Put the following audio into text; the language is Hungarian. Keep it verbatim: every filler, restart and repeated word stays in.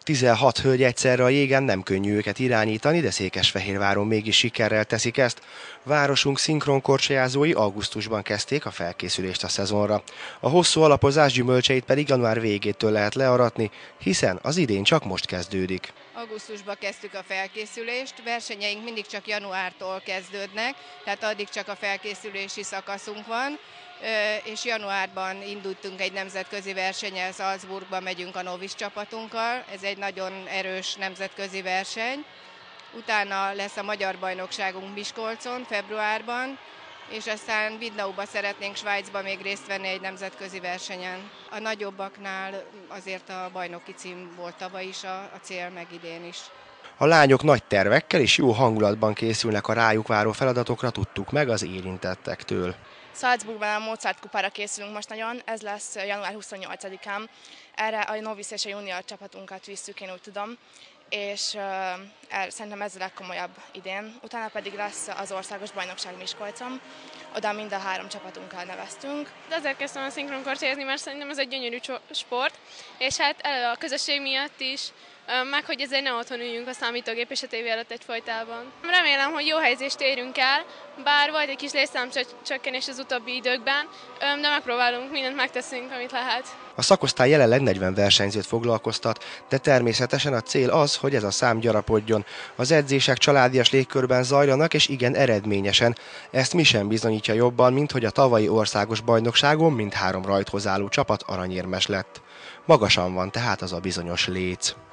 tizenhat hölgy egyszerre a jégen, nem könnyű őket irányítani, de Székesfehérváron mégis sikerrel teszik ezt. Városunk szinkronkorcsolyázói augusztusban kezdték a felkészülést a szezonra. A hosszú alapozás gyümölcseit pedig január végétől lehet learatni, hiszen az idén csak most kezdődik. Augusztusban kezdtük a felkészülést, versenyeink mindig csak januártól kezdődnek, tehát addig csak a felkészülési szakaszunk van, és januárban indultunk egy nemzetközi versennyel, Salzburgba megyünk a novice csapatunkkal, ez egy nagyon erős nemzetközi verseny. Utána lesz a magyar bajnokságunk Miskolcon februárban, és aztán Widnauba szeretnénk Svájcba még részt venni egy nemzetközi versenyen. A nagyobbaknál azért a bajnoki cím volt tavaly is a, a cél, meg idén is. A lányok nagy tervekkel és jó hangulatban készülnek a rájuk váró feladatokra, tudtuk meg az érintettektől. Salzburgban a Mozart kupára készülünk most nagyon, ez lesz január huszonnyolcadikán. Erre a novice és a junior csapatunkat visszük, én úgy tudom, és uh, szerintem ez a legkomolyabb idén. Utána pedig lesz az országos bajnokság Miskolcon, oda mind a három csapatunkkal neveztünk. De ezért kezdtem a szinkronkorcsolyazni, mert szerintem ez egy gyönyörű sport, és hát elő a közösség miatt is, meg hogy ezért ne otthon üljünk a számítógép és a tévé előtt egyfolytában. Remélem, hogy jó helyzést érünk el, bár volt egy kis létszámcsökkenés az utóbbi időkben, de megpróbálunk, mindent megteszünk, amit lehet. A szakosztály jelenleg negyven versenyzőt foglalkoztat, de természetesen a cél az, hogy ez a szám gyarapodjon. Az edzések családias légkörben zajlanak, és igen eredményesen. Ezt mi sem bizonyítja jobban, mint hogy a tavalyi országos bajnokságon mindhárom rajthoz álló csapat aranyérmes lett. Magasan van tehát az a bizonyos léc.